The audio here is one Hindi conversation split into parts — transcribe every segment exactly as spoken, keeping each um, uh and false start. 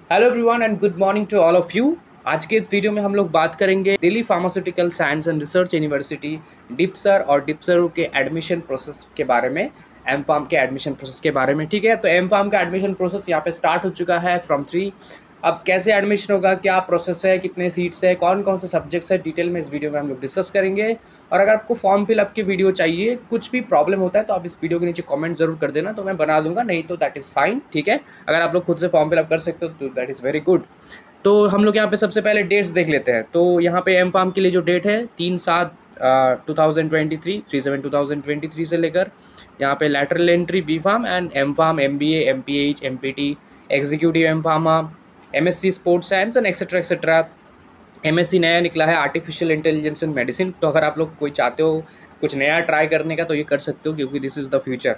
Hello everyone and good morning to all of you. आज के इस वीडियो में हम लोग बात करेंगे Delhi pharmaceutical science and research university DIPSAR और डिप्सर के एडमिशन प्रोसेस के बारे में, एम फार्म के एडमिशन प्रोसेस के बारे में। ठीक है, तो एम फार्म का एडमिशन प्रोसेस यहाँ पे स्टार्ट हो चुका है फ्रॉम थ्री। अब कैसे एडमिशन होगा, क्या प्रोसेस है, कितने सीट्स है, कौन कौन से सब्जेक्ट्स है, डिटेल में इस वीडियो में हम लोग डिस्कस करेंगे। और अगर आपको फॉर्म फिलअप की वीडियो चाहिए, कुछ भी प्रॉब्लम होता है तो आप इस वीडियो के नीचे कमेंट जरूर कर देना, तो मैं बना दूंगा, नहीं तो दैट इज़ फाइन। ठीक है, अगर आप लोग खुद से फॉर्म फिलअप कर सकते हो तो दैट इज़ वेरी गुड। तो हम लोग यहाँ पे सबसे पहले डेट्स देख लेते हैं। तो यहाँ पे एम फार्म के लिए जो डेट है तीन सात two thousand twenty three three seven two thousand twenty three से लेकर यहाँ पे lateral entry B pharm and M pharm, M B A, M P H, M P T, executive M pharma, M S C sports science and etcetera etcetera. M S C नया निकला है आर्टिफिशियल इंटेलिजेंस एंड मेडिसिन, तो अगर आप लोग कोई चाहते हो कुछ नया ट्राई करने का तो ये कर सकते हो, क्योंकि this is the future.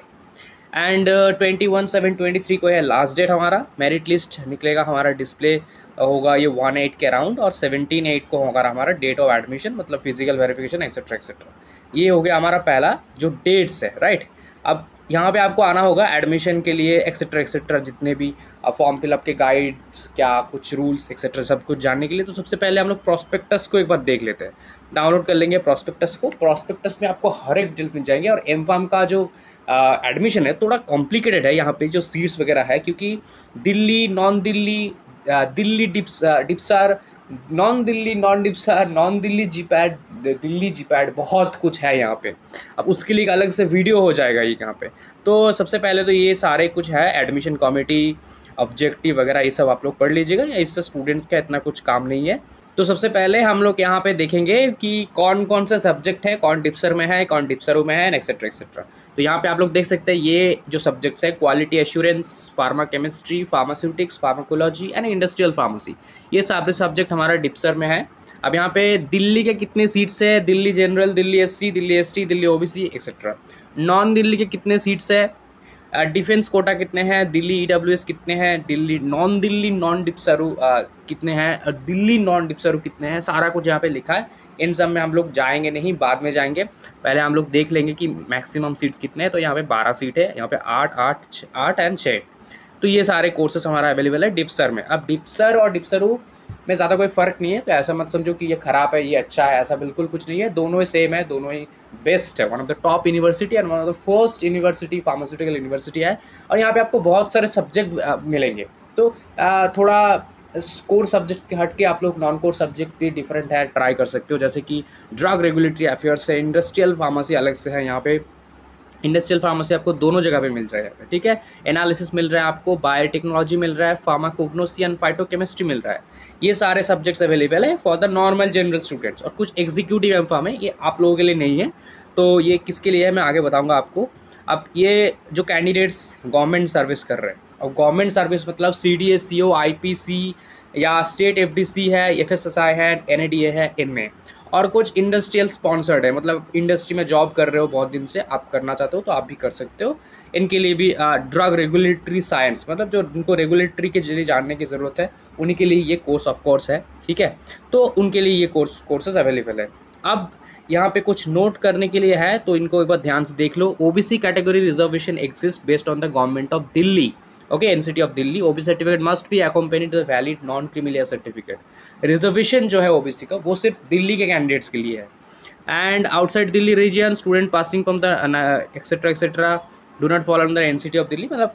And twenty one seven twenty three को है लास्ट डेट हमारा। मेरिट लिस्ट निकलेगा हमारा, डिस्प्ले होगा ये वन एट के अराउंड, और सेवनटीन एट को होगा हमारा डेट ऑफ एडमिशन, मतलब फिजिकल वेरिफिकेशन एक्सेट्रा एक्सेट्रा। ये हो गया हमारा पहला जो डेट्स है, राइट। अब यहाँ पे आपको आना होगा एडमिशन के लिए एक्सेट्रा एक्सेट्रा, जितने भी फॉर्म फिलअप के गाइड्स, क्या कुछ रूल्स एक्सेट्रा सब कुछ जानने के लिए। तो सबसे पहले हम लोग प्रॉस्पेक्टस को एक बार देख लेते हैं, डाउनलोड कर लेंगे प्रॉस्पेक्टस को। प्रॉस्पेक्टस में आपको हर एक डिटेल्स मिल जाएंगे। और एम फार्म का जो एडमिशन है थोड़ा कॉम्प्लिकेटेड है यहाँ पे, जो सीट्स वगैरह है, क्योंकि Delhi, non Delhi, Delhi DIPS DIPSAR, non Delhi, non DIPSAR, non Delhi GPAT, Delhi GPAT, बहुत कुछ है यहाँ पे। अब उसके लिए एक अलग से वीडियो हो जाएगा ये यहाँ पे। तो सबसे पहले तो ये सारे कुछ है, एडमिशन कमेटी, ऑब्जेक्टिव वगैरह, ये सब आप लोग पढ़ लीजिएगा, इससे स्टूडेंट्स का इतना कुछ काम नहीं है। तो सबसे पहले हम लोग यहाँ पे देखेंगे कि कौन कौन से सब्जेक्ट है, कौन डिप्सर में है, कौन डिप्सरो में है, एक्सेट्रा एक्सेट्रा। तो यहाँ पे आप लोग देख सकते हैं ये जो सब्जेक्ट्स है, quality assurance, pharma chemistry, pharmaceutics, pharmacology and industrial pharmacy, ये सारे सब्जेक्ट हमारा डिप्सर में है। अब यहाँ पे दिल्ली के कितने सीट्स है, Delhi general, Delhi SC, Delhi ST, Delhi OBC etcetera. Non Delhi के कितने सीट्स है, डिफेंस कोटा कितने हैं, दिल्ली ईडब्ल्यूएस कितने हैं, Delhi non Delhi non DIPSAR कितने हैं, दिल्ली नॉन डिप्सरू कितने हैं, सारा कुछ यहाँ पे लिखा है। इन सब में हम लोग जाएंगे नहीं, बाद में जाएंगे, पहले हम लोग देख लेंगे कि मैक्सिमम सीट्स कितने हैं। तो यहाँ पे बारह सीट है, यहाँ पे आठ आठ आठ एंड छः। तो ये सारे कोर्सेस हमारा अवेलेबल है डिप्सर में। अब डिप्सर और डिप्सरू में ज़्यादा कोई फ़र्क नहीं है, तो ऐसा मत समझो कि ये ख़राब है, ये अच्छा है, ऐसा बिल्कुल कुछ नहीं है। दोनों ही सेम है, दोनों ही बेस्ट है, one of the top university and one of the first university, pharmaceutical university है। और यहाँ पे आपको बहुत सारे सब्जेक्ट मिलेंगे। तो थोड़ा कोर सब्जेक्ट के हट के आप लोग नॉन कोर सब्जेक्ट भी डिफरेंट है, ट्राई कर सकते हो, जैसे कि ड्रग रेगुलेटरी अफेयर्स है, इंडस्ट्रियल फार्मेसी अलग से है। यहाँ पे इंडस्ट्रियल फार्मेसी आपको दोनों जगह पे मिल रहा है, ठीक है। एनालिसिस मिल रहा है आपको, बायोटेक्नोलॉजी मिल रहा है, फार्माकोग्नोसी एंड फाइटोकेमिस्ट्री मिल रहा है। ये सारे सब्जेक्ट्स अवेलेबल है for the normal general students. और कुछ एग्जीक्यूटिव एम फार्म है, ये आप लोगों के लिए नहीं है, तो ये किसके लिए है मैं आगे बताऊँगा आपको। अब ये जो कैंडिडेट्स गवर्नमेंट सर्विस कर रहे हैं, और गवर्नमेंट सर्विस मतलब C D S, C O, I P C या स्टेट एफ डी सी है, एफ एस एस आई है, एन ए डी ए है, इनमें। और कुछ इंडस्ट्रियल स्पॉन्सर्ड है, मतलब इंडस्ट्री में जॉब कर रहे हो बहुत दिन से, आप करना चाहते हो तो आप भी कर सकते हो। इनके लिए भी ड्रग रेगुलेटरी साइंस, मतलब जो उनको रेगुलेटरी के जरिए जानने की ज़रूरत है, उन्हीं के लिए ये कोर्स ऑफ कोर्स है, ठीक है। तो उनके लिए ये कोर्स कोर्सेज अवेलेबल है। अब यहाँ पे कुछ नोट करने के लिए है, तो इनको एक बार ध्यान से देख लो। OBC category reservation exist based on the government of Delhi, okay, NCT of Delhi. OBC certificate must be accompanied with valid non creamy certificate. Reservation जो है ओबीसी का, वो सिर्फ दिल्ली के कैंडिडेट्स के लिए है। And outside Delhi region student passing from the etcetera etcetera do not follow under NCT of Delhi, मतलब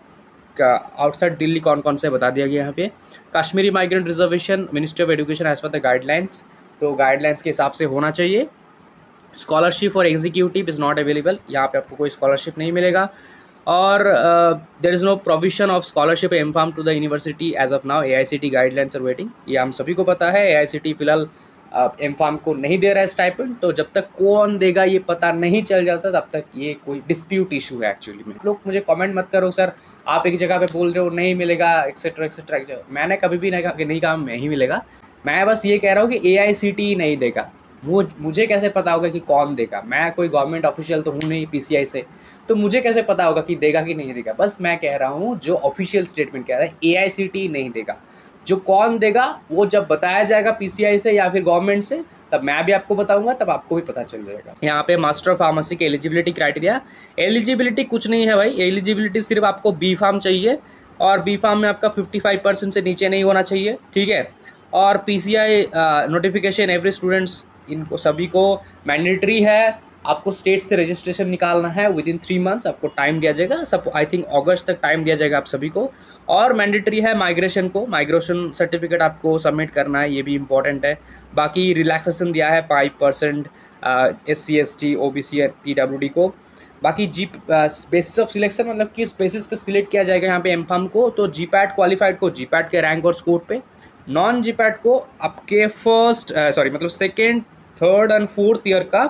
आउटसाइड दिल्ली कौन कौन से बता दिया गया यहाँ पे। Kashmiri migrant reservation ministry of education as per the guidelines, तो गाइडलाइंस के हिसाब से होना चाहिए। Scholarship for executive is not available, यहाँ पे आपको कोई स्कॉलरशिप नहीं मिलेगा। और there is no provision of scholarship M pharm to the university as of now. A I C T guidelines are waiting, ये हम सभी को पता है। ए आई सी टी फिलहाल एम फार्म को नहीं दे रहा है स्टाइपेंड, तो जब तक कौन देगा ये पता नहीं चल जाता, तब तक ये कोई डिस्प्यूट इशू है एक्चुअली में। लोग मुझे कमेंट मत करो सर आप एक जगह पे बोल रहे हो नहीं मिलेगा एक्सेट्रा एक्सेट्रा। मैंने कभी भी नहीं कहा कि नहीं कहा नहीं मिलेगा, मैं बस ये कह रहा हूँ कि ए आई सी टी नहीं देगा। मुझे कैसे पता होगा कि कौन देगा, मैं कोई गवर्नमेंट ऑफिशियल तो हूँ नहीं पीसीआई से, तो मुझे कैसे पता होगा कि देगा कि नहीं देगा। बस मैं कह रहा हूँ जो ऑफिशियल स्टेटमेंट कह रहा है एआईसीटी नहीं देगा। जो कौन देगा वो जब बताया जाएगा पीसीआई से या फिर गवर्नमेंट से, तब मैं भी आपको बताऊंगा, तब आपको भी पता चल जाएगा। यहाँ पे मास्टर ऑफ फार्मेसी के एलिजिबिलिटी क्राइटेरिया, एलिजिबिलिटी कुछ नहीं है भाई, एलिजिबिलिटी सिर्फ आपको बी फार्म चाहिए, और बी फार्म में आपका फिफ्टी फाइव परसेंट से नीचे नहीं होना चाहिए, ठीक है। और P C I notification every students, इनको सभी को मैंडेटरी है। आपको स्टेट से रजिस्ट्रेशन निकालना है विद इन थ्री मंथ्स, आपको टाइम दिया जाएगा, सब आई थिंक अगस्त तक टाइम दिया जाएगा आप सभी को। और मैंडेटरी है माइग्रेशन को, माइग्रेशन सर्टिफिकेट आपको सबमिट करना है, ये भी इंपॉर्टेंट है। बाकी रिलैक्सेशन दिया है five percent S C S T O B C और पी डब्ल्यू डी को। बाकी जी बेसिस ऑफ सिलेक्शन, मतलब किस बेसिस पे सिलेक्ट किया जाएगा यहाँ पे एम फार्म को, तो जी पैट क्वालिफाइड को जी पैट के रैंक और स्कोर पे, नॉन जी पैट को आपके फर्स्ट सॉरी मतलब second third and fourth year का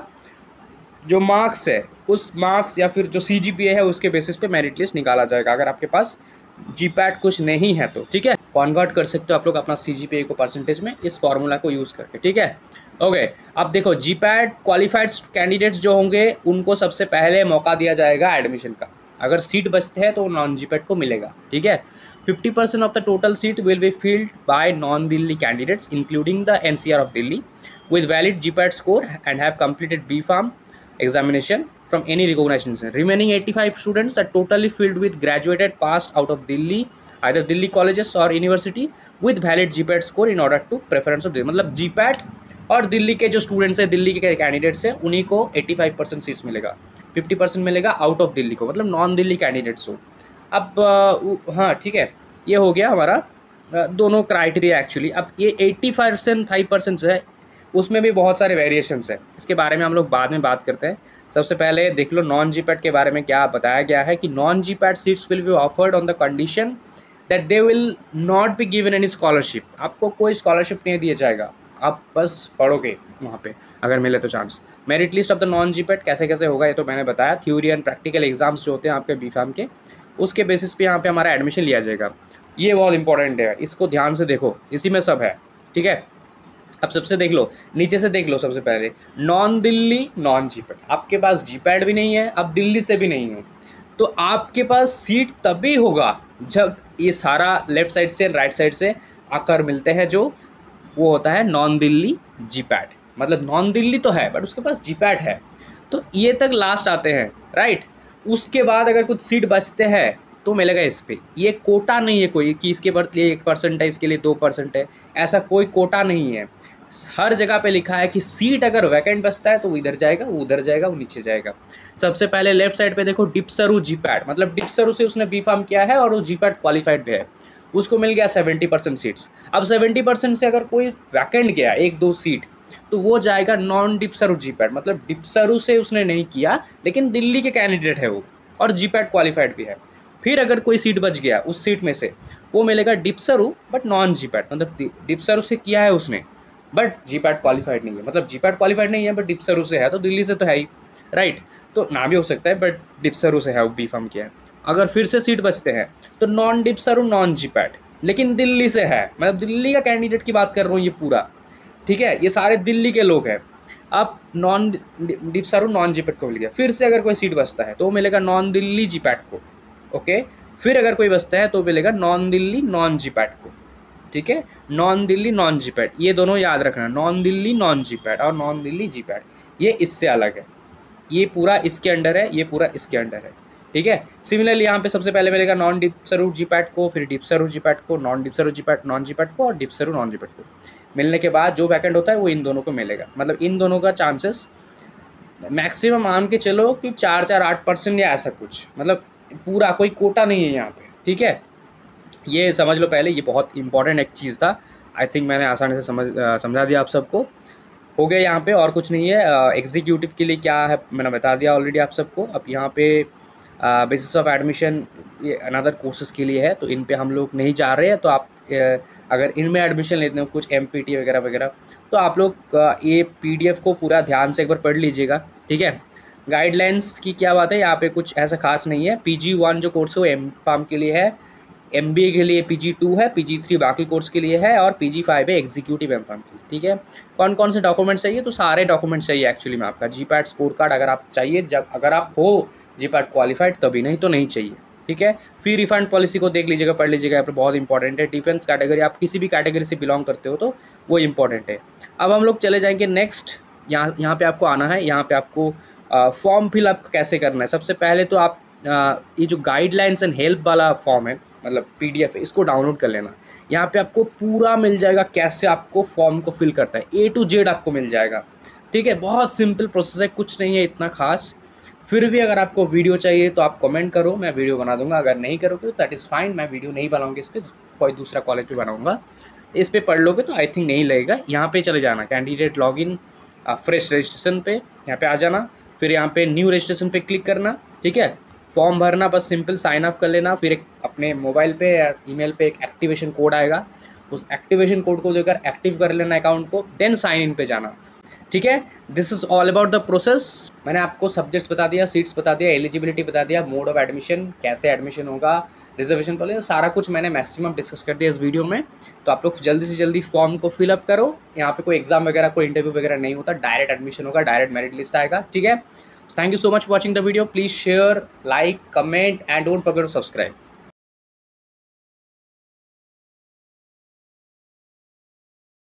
जो मार्क्स है उस मार्क्स या फिर जो सी जी पी ए है उसके बेसिस पे मेरिट लिस्ट निकाला जाएगा, अगर आपके पास जी पैट कुछ नहीं है तो, ठीक है। कन्वर्ट कर सकते हो आप लोग अपना सी जी पी ए को परसेंटेज में इस फॉर्मूला को यूज़ करके, ठीक है। ओके, अब देखो जी पैट क्वालिफाइड कैंडिडेट्स जो होंगे उनको सबसे पहले मौका दिया जाएगा एडमिशन का। अगर सीट बचते हैं तो नॉन जी पैट को मिलेगा, ठीक है। Fifty percent of the total seat will be filled by non Delhi candidates including the N C R of Delhi with valid G PAT score and have completed B Farm examination from any recognized institution. Remaining eighty-five students are totally filled with graduated passed out of Delhi, either Delhi colleges or university with valid G PAT score in order to preference of Delhi. मतलब G PAT और दिल्ली के जो स्टूडेंट्स हैं, दिल्ली के कैंडिडेट्स हैं, उन्हीं को पचासी परसेंट सीट्स मिलेगा, फिफ्टी परसेंट मिलेगा आउट ऑफ दिल्ली को, मतलब नॉन दिल्ली कैंडिडेट्स हो। अब हाँ ठीक है, ये हो गया हमारा दोनों क्राइटेरिया एक्चुअली। अब ये एट्टी परसेंट फाइव परसेंट है, उसमें भी बहुत सारे वेरिएशंस है, इसके बारे में हम लोग बाद में बात करते हैं। सबसे पहले देख लो नॉन जी पैट के बारे में क्या बताया गया है कि non ji PAT seats will be offered on the condition that they will not be given any scholarship. आपको कोई स्कॉलरशिप नहीं दिया जाएगा, आप बस पढ़ोगे वहाँ पे अगर मिले तो chance. Merit list of the non ji PAT कैसे कैसे होगा ये तो मैंने बताया। थ्योरी एंड प्रैक्टिकल एग्जाम्स जो होते हैं आपके बी फार्म के, उसके बेसिस पे यहाँ पे हमारा एडमिशन लिया जाएगा। ये बहुत इंपॉर्टेंट है, इसको ध्यान से देखो, इसी में सब है, ठीक है। अब सबसे देख लो, नीचे से देख लो, सबसे पहले नॉन दिल्ली नॉन जी पैट, आपके पास जी पैट भी नहीं है, अब दिल्ली से भी नहीं है, तो आपके पास सीट तभी होगा जब ये सारा लेफ्ट साइड से राइट साइड से आकर मिलते हैं, जो वो होता है नॉन दिल्ली जी पैट। मतलब नॉन दिल्ली तो है बट उसके पास जी पैट है, तो ये तक लास्ट आते हैं, राइट। उसके बाद अगर कुछ सीट बचते हैं तो मिलेगा इस पे। ये कोटा नहीं है कोई कि इसके लिए एक परसेंट है, इसके लिए दो परसेंट है, ऐसा कोई कोटा नहीं है। हर जगह पे लिखा है कि सीट अगर वैकेंट बचता है तो वो इधर जाएगा, वो उधर जाएगा, वो नीचे जाएगा। सबसे पहले लेफ्ट साइड पे देखो डिप्सरू जी पैट, मतलब डिप्सरू से उसने बी फार्म किया है और वो जी पैट क्वालिफाइड भी है, उसको मिल गया सेवेंटी परसेंट सीट्स। अब सेवेंटी परसेंट से अगर कोई वैकेंट गया एक दो सीट तो वो जाएगा नॉन डिप्सरू जी पैट, मतलब डिप्सरू से उसने नहीं किया लेकिन दिल्ली के कैंडिडेट है वो और जी पैट क्वालिफाइड भी है। फिर अगर कोई सीट बच गया उस सीट में से, वो मिलेगा DPSRU but non ji PAT, मतलब डिप्सरू से किया है उसने बट जी पैट क्वालिफाइड नहीं है, मतलब जी पैट क्वालिफाइड नहीं है बट डिप्सरू से है, तो दिल्ली से तो है ही, राइट। तो ना भी हो सकता है बट डिप्सरू से है, वो बी फार्म किया है। अगर फिर से सीट बचते हैं तो नॉन डिप्सरू नॉन जी पैट, लेकिन दिल्ली से है, मतलब दिल्ली का कैंडिडेट की बात कर रहा हूँ ये पूरा, ठीक है। ये सारे दिल्ली के लोग हैं। अब नॉन डिप्सरू नॉन जी पैट को मिल गया। फिर से अगर कोई सीट बचता है तो वो मिलेगा नॉन दिल्ली जी पैट को, ओके। फिर अगर कोई बचता है तो मिलेगा नॉन दिल्ली नॉन जी पैट को, ठीक है। नॉन दिल्ली नॉन जी पैट, ये दोनों याद रखना, नॉन दिल्ली नॉन जी पैट और नॉन दिल्ली जी पैट, ये इससे अलग है। ये पूरा इसके अंडर है, ये पूरा इसके अंडर है, ठीक है। सिमिलरली यहाँ पे सबसे पहले मिलेगा नॉन डिप्सरू जी पैट को, फिर डिप्सरू जी पैट को, non DPSRU G PAT non जी पैट को और डिप्सरू नॉन जी पैट को। मिलने के बाद जो वैकेंट होता है वो इन दोनों को मिलेगा, मतलब इन दोनों का चांसेस मैक्सिमम मान के चलो कि चार चार आठ परसेंट या ऐसा कुछ, मतलब पूरा कोई कोटा नहीं है यहाँ पे, ठीक है। ये समझ लो पहले, ये बहुत इंपॉर्टेंट एक चीज़ था। आई थिंक मैंने आसानी से समझ समझा दिया आप सबको, हो गया यहाँ पे और कुछ नहीं है। एग्जीक्यूटिव के लिए क्या है मैंने बता दिया ऑलरेडी आप सबको। अब यहाँ पे बेसिस ऑफ एडमिशन ये अनदर कोर्सेज के लिए है, तो इन पे हम लोग नहीं जा रहे हैं। तो आप uh, अगर इनमें एडमिशन लेते हो कुछ एम पी टी वगैरह वगैरह, तो आप लोग uh, ये पी डी एफ को पूरा ध्यान से एक बार पढ़ लीजिएगा, ठीक है। गाइडलाइंस की क्या बात है, यहाँ पे कुछ ऐसा खास नहीं है। पी जी वन जो कोर्स है वो एम फार्म के लिए है, एम बी ए के लिए पी जी टू है, पी जी थ्री बाकी कोर्स के लिए है और पी जी फाइव है एग्जीक्यूटिव एम फार्म के लिए, ठीक है। कौन कौन से डॉक्यूमेंट्स चाहिए, तो सारे डॉक्यूमेंट्स चाहिए एक्चुअली में आपका। जी पैट स्कोर कार्ड अगर आप चाहिए, जब अगर आप हो जी पैट क्वालिफाइड तभी, नहीं तो नहीं चाहिए, ठीक है। फी रिफंड पॉलिसी को देख लीजिएगा, पढ़ लीजिएगा, यहाँ पर बहुत इंपॉर्टेंट है। डिफेंस कैटेगरी, आप किसी भी कैटेगरी से बिलोंग करते हो तो वो इंपॉर्टेंट है। अब हम लोग चले जाएंगे नेक्स्ट, यहाँ यहाँ पे आपको आना है। यहाँ पे आपको फॉर्म फिलअप कैसे करना है। सबसे पहले तो आप ये जो गाइडलाइंस एंड हेल्प वाला फॉर्म है, मतलब पीडीएफ है, इसको डाउनलोड कर लेना। यहाँ पे आपको पूरा मिल जाएगा कैसे आपको फॉर्म को फिल करता है, ए टू जेड आपको मिल जाएगा। ठीक है, बहुत सिंपल प्रोसेस है, कुछ नहीं है इतना खास। फिर भी अगर आपको वीडियो चाहिए तो आप कमेंट करो, मैं वीडियो बना दूंगा। अगर नहीं करोगे तो दैट इज़ फाइन, मैं वीडियो नहीं बनाऊंगी इस पर, कोई दूसरा कॉलेज पे बनाऊंगा। इस पर पढ़ लोगे तो आई थिंक नहीं लगेगा। यहाँ पे चले जाना, कैंडिडेट लॉगिन, फ्रेश रजिस्ट्रेशन पे यहाँ पे आ जाना, फिर यहाँ पे न्यू रजिस्ट्रेशन पे क्लिक करना। ठीक है, फॉर्म भरना, बस सिंपल साइन अप कर लेना। फिर एक अपने मोबाइल पे या ईमेल पे एक एक्टिवेशन कोड आएगा, उस एक्टिवेशन कोड को देकर एक्टिव कर लेना अकाउंट को, देन साइन इन पे जाना। ठीक है, this is all about the process. मैंने आपको सब्जेक्ट्स बता दिया, सीट्स बता दिया, एलिजिबिलिटी बता दिया, मोड ऑफ एडमिशन, कैसे एडमिशन होगा, रिजर्वेशन पॉलिसी, सारा कुछ मैंने मैक्सिमम डिस्कस कर दिया इस वीडियो में। तो आप लोग जल्दी से जल्दी फॉर्म को फिलअप करो। यहाँ पे कोई एग्जाम वगैरह, कोई इंटरव्यू वगैरह नहीं होता, डायरेक्ट एडमिशन होगा, डायरेक्ट मेरिट लिस्ट आएगा। ठीक है, thank you so much for watching the video. Please share, like, comment and don't forget to subscribe.